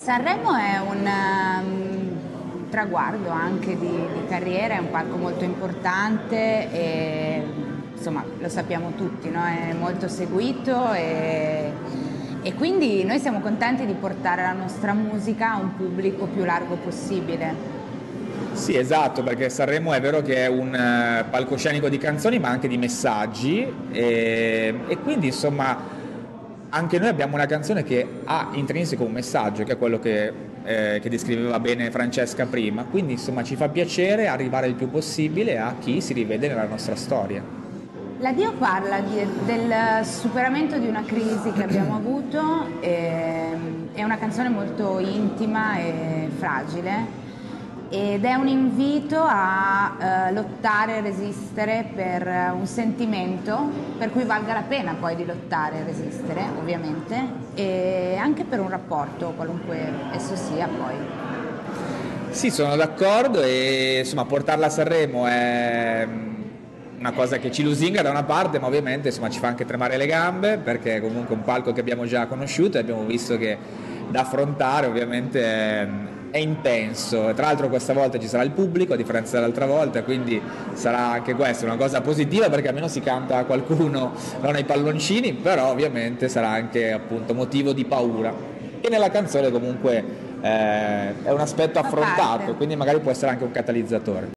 Sanremo è un traguardo anche di carriera, è un palco molto importante e insomma lo sappiamo tutti, no? È molto seguito e quindi noi siamo contenti di portare la nostra musica a un pubblico più largo possibile. Sì, esatto, perché Sanremo è vero che è un palcoscenico di canzoni, ma anche di messaggi e quindi insomma anche noi abbiamo una canzone che ha intrinseco un messaggio, che è quello che descriveva bene Francesca prima, quindi insomma ci fa piacere arrivare il più possibile a chi si rivede nella nostra storia. L'addio parla del superamento di una crisi che abbiamo avuto, è una canzone molto intima e fragile ed è un invito a lottare e resistere per un sentimento per cui valga la pena poi di lottare e resistere, ovviamente, e anche per un rapporto, qualunque esso sia poi. Sì, sono d'accordo e insomma portarla a Sanremo è una cosa che ci lusinga da una parte, ma ovviamente insomma, ci fa anche tremare le gambe perché è comunque un palco che abbiamo già conosciuto e abbiamo visto che da affrontare ovviamente è intenso. Tra l'altro questa volta ci sarà il pubblico a differenza dell'altra volta, quindi sarà anche questa una cosa positiva perché almeno si canta a qualcuno, non ai palloncini, però ovviamente sarà anche appunto motivo di paura. E nella canzone comunque è un aspetto Fa affrontato, parte. quindi magari può essere anche un catalizzatore.